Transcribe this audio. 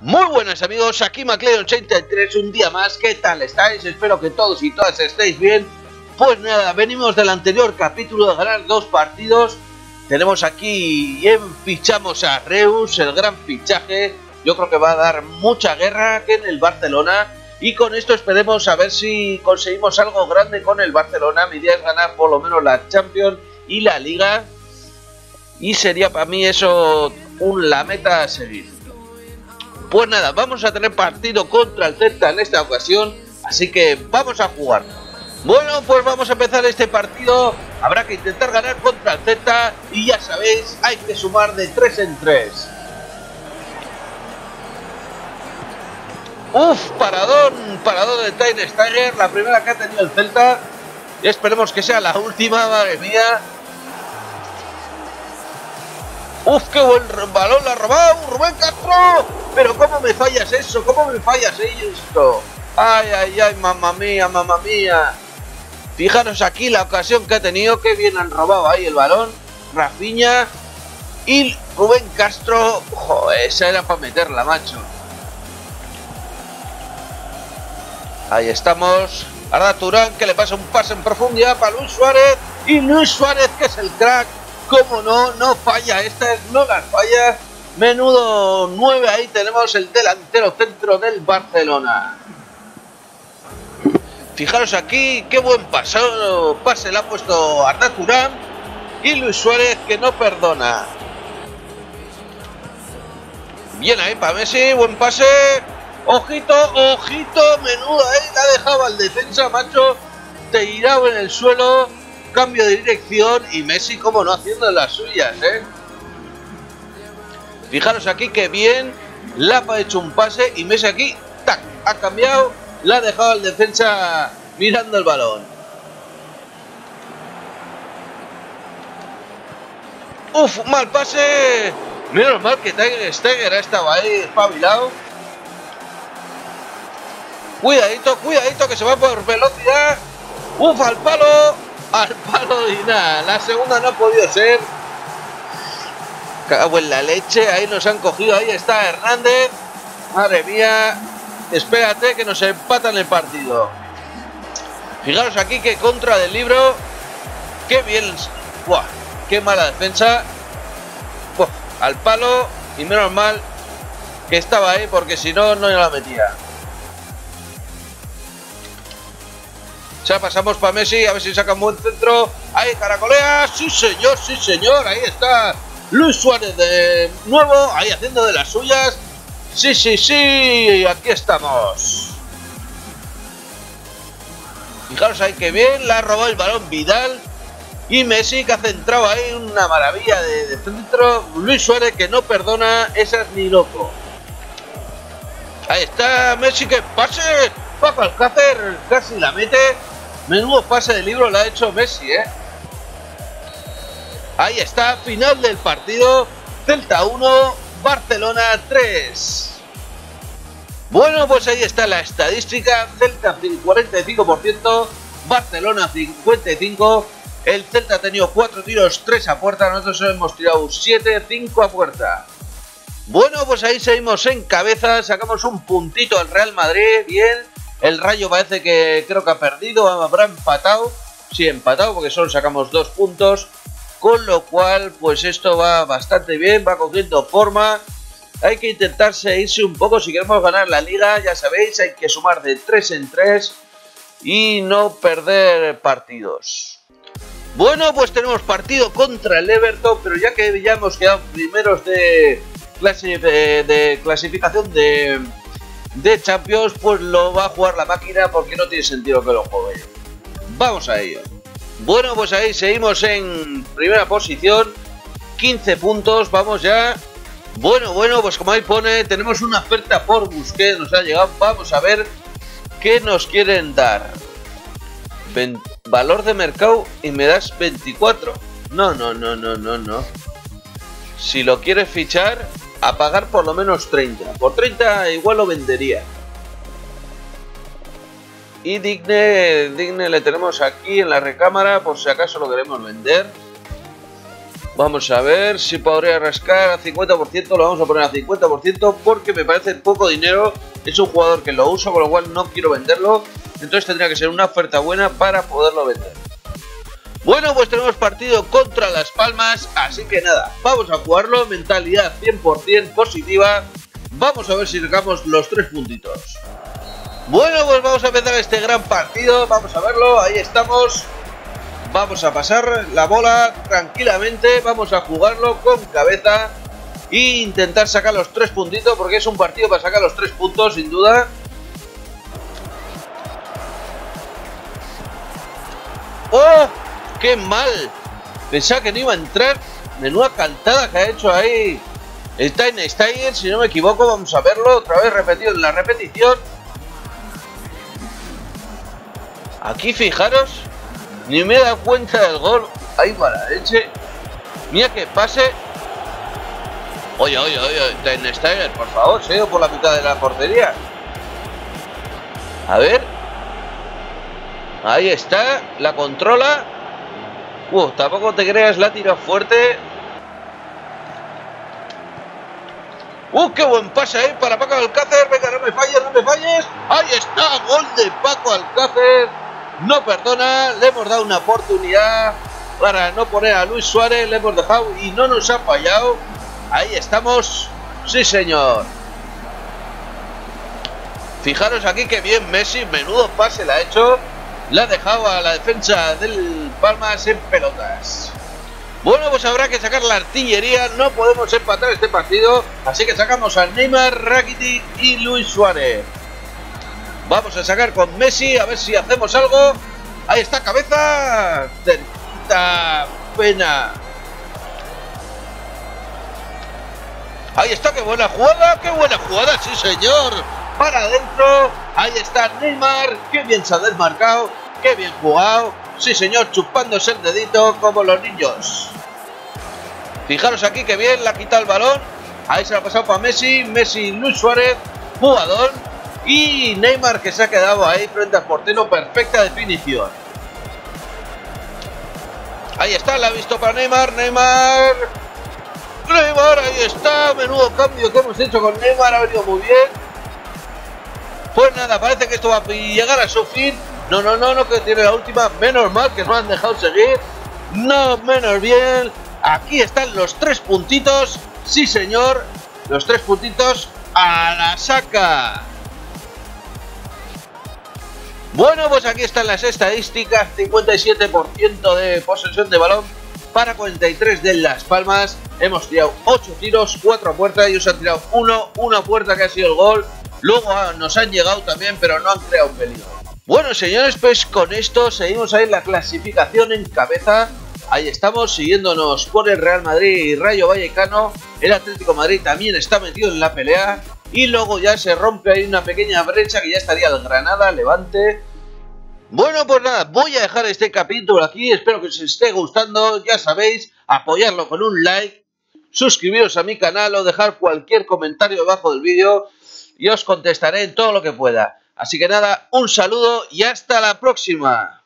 Muy buenas amigos, aquí McLeod83, un día más. ¿Qué tal estáis? Espero que todos y todas estéis bien. Pues nada, venimos del anterior capítulo de ganar 2 partidos. Tenemos aquí, fichamos a Reus, el gran fichaje. Yo creo que va a dar mucha guerra que en el Barcelona. Y con esto esperemos a ver si conseguimos algo grande con el Barcelona. Mi idea es ganar por lo menos la Champions y la Liga. Y sería para mí eso la meta a seguir. Pues nada, vamos a tener partido contra el Celta en esta ocasión, así que vamos a jugar. Bueno, pues vamos a empezar este partido. Habrá que intentar ganar contra el Celta y ya sabéis, hay que sumar de 3 en 3. Paradón de Ter Stegen, la primera que ha tenido el Celta. Y esperemos que sea la última, madre mía. Qué buen balón la ha robado Rubén Castro. Pero cómo me fallas eso, cómo me fallas esto. Ay, mamma mía. Fijaros aquí la ocasión que ha tenido, qué bien han robado ahí el balón. Rafinha y Rubén Castro. Joder, esa era para meterla, macho. Ahí estamos. Arda Turán, que le pasa un pase en profundidad para Luis Suárez. Y Luis Suárez, que es el crack. Como no falla, estas no las falla. Menudo 9, ahí tenemos el delantero centro del Barcelona. Fijaros aquí, qué buen pase le ha puesto Arda Turán. Y Luis Suárez, que no perdona. Bien ahí para Messi, buen pase. Ojito, menudo ahí, la dejaba el defensa, macho. Tirado en el suelo. Cambio de dirección y Messi, como no, haciendo las suyas, Fijaros aquí que bien, Lapa ha hecho un pase y Messi aquí, tac, ha cambiado, la ha dejado al defensa mirando el balón. Mal pase. Menos mal que Ter Stegen ha estado ahí espabilado. Cuidadito, que se va por velocidad. Al palo y nada, la segunda no ha podido ser. Cago en la leche, ahí nos han cogido, ahí está Hernández. Madre mía, espérate que nos empatan el partido. Fijaros aquí que contra del Libro. Qué bien, qué mala defensa. Al palo y menos mal que estaba ahí porque si no, no la metía. Ya pasamos para Messi, a ver si saca un buen centro. Ahí caracolea, sí señor, ahí está Luis Suárez de nuevo, ahí haciendo de las suyas. Sí, aquí estamos. Fijaros ahí que bien, la ha robado el balón Vidal. Y Messi, que ha centrado ahí una maravilla de centro. Luis Suárez, que no perdona, esa es ni loco. Ahí está Messi, que pase. Paco Alcácer casi la mete. Menudo pase de Libro la ha hecho Messi, Ahí está, final del partido. Celta 1, Barcelona 3. Bueno, pues ahí está la estadística. Celta 45%, Barcelona 55%. El Celta ha tenido 4 tiros, 3 a puerta. Nosotros hemos tirado 7, 5 a puerta. Bueno, pues ahí seguimos en cabeza. Sacamos un puntito al Real Madrid, bien. El Rayo parece que creo que ha perdido, habrá empatado. Sí, empatado porque solo sacamos 2 puntos. Con lo cual, pues esto va bastante bien, va cogiendo forma. Hay que intentar seguirse un poco si queremos ganar la Liga. Ya sabéis, hay que sumar de 3 en 3 y no perder partidos. Bueno, pues tenemos partido contra el Everton, pero ya que ya hemos quedado primeros de clasificación de Champions, pues lo va a jugar la máquina porque no tiene sentido que lo juegue yo. Vamos a ello. Bueno, pues ahí seguimos en primera posición, 15 puntos, vamos ya. Bueno, pues como ahí pone, tenemos una oferta por Busquets, nos ha llegado, vamos a ver qué nos quieren dar. Valor de mercado y me das 24. No. Si lo quieres fichar, a pagar por lo menos 30. Por 30 igual lo vendería. Y Digne le tenemos aquí en la recámara por si acaso lo queremos vender. Vamos a ver si podría rascar a 50%, lo vamos a poner a 50% porque me parece poco dinero. Es un jugador que lo uso, con lo cual no quiero venderlo. Entonces tendría que ser una oferta buena para poderlo vender. Bueno, pues tenemos partido contra Las Palmas, así que nada, vamos a jugarlo, mentalidad 100% positiva. Vamos a ver si sacamos los 3 puntitos. Bueno, pues vamos a empezar este gran partido, vamos a verlo, ahí estamos. Vamos a pasar la bola tranquilamente, vamos a jugarlo con cabeza e intentar sacar los 3 puntitos, porque es un partido para sacar los 3 puntos, sin duda. ¡Oh! ¡Qué mal! Pensaba que no iba a entrar. Menuda cantada que ha hecho ahí el Tyne Steiger, si no me equivoco. Vamos a verlo otra vez repetido en la repetición. Aquí fijaros, ni me he dado cuenta del gol. Ahí va la leche. Mira que pase. Oye, Tyne Steiger, por favor, se ha ido por la mitad de la portería. A ver. Ahí está, la controla. Tampoco te creas, la tira fuerte. ¡Qué buen pase ahí para Paco Alcácer! Venga, no me falles, no me falles. ¡Ahí está! Gol de Paco Alcácer. No perdona, le hemos dado una oportunidad para no poner a Luis Suárez. Le hemos dejado y no nos ha fallado. Ahí estamos. Sí, señor. Fijaros aquí que bien Messi, menudo pase le ha hecho. La ha dejado a la defensa del Palmas en pelotas. Bueno, pues habrá que sacar la artillería. No podemos empatar este partido. Así que sacamos a Neymar, Rakitic y Luis Suárez. Vamos a sacar con Messi. A ver si hacemos algo. Ahí está, cabeza. Cerquita. Pena. Ahí está, qué buena jugada. Qué buena jugada, sí señor. Para adentro. Ahí está Neymar. Qué bien se ha desmarcado. Qué bien jugado. Sí señor, chupándose el dedito como los niños. Fijaros aquí que bien, le ha quitado el balón. Ahí se lo ha pasado para Messi. Messi, Luis Suárez, jugador. Y Neymar que se ha quedado ahí frente al portero. Perfecta definición. Ahí está, la ha visto para Neymar. Neymar, ahí está. Menudo cambio que hemos hecho con Neymar. Ha venido muy bien. Pues nada, parece que esto va a llegar a su fin. No, que tiene la última. Menos mal que no han dejado seguir. No, menos bien. Aquí están los 3 puntitos. Sí, señor. Los 3 puntitos a la saca. Bueno, pues aquí están las estadísticas. 57% de posesión de balón para 43 de Las Palmas. Hemos tirado 8 tiros, 4 a puerta. Ellos han tirado una puerta que ha sido el gol. Luego nos han llegado también, pero no han creado peligro. Bueno, señores, pues con esto seguimos ahí en la clasificación en cabeza. Ahí estamos, siguiéndonos por el Real Madrid y Rayo Vallecano. El Atlético de Madrid también está metido en la pelea. Y luego ya se rompe ahí una pequeña brecha que ya estaría el Granada, Levante. Bueno, pues nada, voy a dejar este capítulo aquí. Espero que os esté gustando. Ya sabéis, apoyarlo con un like, suscribiros a mi canal o dejar cualquier comentario debajo del vídeo y os contestaré en todo lo que pueda. Así que nada, un saludo y hasta la próxima.